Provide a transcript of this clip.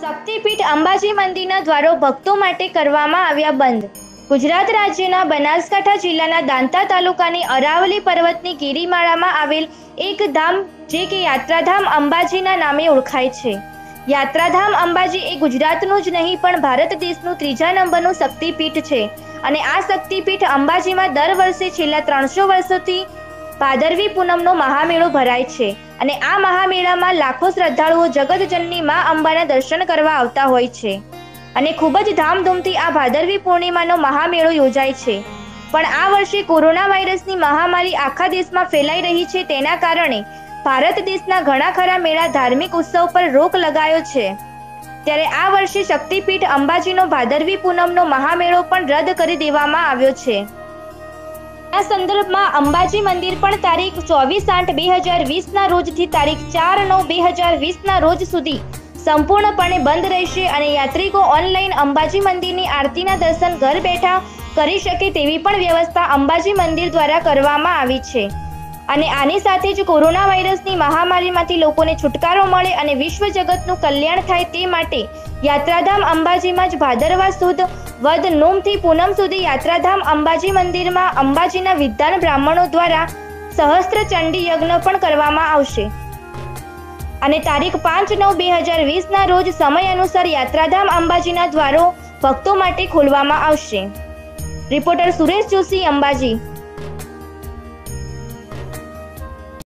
શક્તિપીઠ અંબાજી મંદિરના દ્વારો ભક્તો માટે કરવામાં આવ્યા બંધ। ગુજરાત રાજ્યના બનાસકાંઠા જિલ્લાના દાંતા તાલુકાની અરાવલી પર્વતની ગિરિમાળામાં આવેલ એક ધામ જે કે યાત્રાધામ અંબાજીના નામે ઓળખાય છે। યાત્રાધામ અંબાજી એ ગુજરાતનું જ નહીં પણ ભારત દેશનું ત્રીજા નંબરનું શક્તિપીઠ છે અને આ શક્તિપીઠ અંબાજીમાં દર વર્ષે છેલ્લા 300 વર્ષોથી ભાદરવી પૂનમનો મહામેળો ભરાય છે અને આ મહામેળામાં લાખો શ્રદ્ધાળુઓ જગતજનની માં અંબાના દર્શન કરવા આવતા હોય છે અને ખૂબ જ ધામધૂમથી આ ભાદરવી પૂર્ણિમાનો મહામેળો યોજાય છે। પણ આ વર્ષે કોરોના વાયરસની મહામારી આખા દેશમાં ફેલાઈ રહી છે, તેના કારણે ભારત દેશના ઘણા ખરા મેળા ધાર્મિક ઉત્સવ પર રોક લગાયો છે। ત્યારે આ વર્ષે શક્તિપીઠ અંબાજીનો ભાદરવી પૂનમનો મહામેળો પણ રદ કરી દેવામાં આવ્યો છે। આ સંદર્ભમાં અંબાજી મંદિર પણ તારીખ 24/8/2020ના રોજથી તારીખ 4/9/2020ના રોજ સુધી સંપૂર્ણપણે બંધ રહેશે અને યાત્રિકો ઓનલાઈન અંબાજી મંદિરની આરતીના દર્શન ઘર બેઠા કરી શકે તેવી પણ વ્યવસ્થા અંબાજી મંદિર દ્વારા કરવામાં આવી છે અને આની સાથે જ કોરોના વાયરસની મહામારીમાંથી લોકોને છુટકારો મળે અને વિશ્વ જગતનું કલ્યાણ થાય તે માટે યાત્રાધામ અંબાજીમાં જ ભાદરવા સુદ વદ નોમથી પૂનમ સુધી યાત્રાધામ અંબાજી મંદિરમાં અંબાજીના વિદ્વાન બ્રાહ્મણો દ્વારા સહસ્ત્ર ચંડી યજ્ઞ પણ કરવામાં આવશે અને તારીખ 5/9/2020ના રોજ સમય અનુસાર યાત્રાધામ અંબાજીના દ્વારો ભક્તો માટે ખોલવામાં આવશે। રિપોર્ટર સુરેશ જોશી, અંબાજી।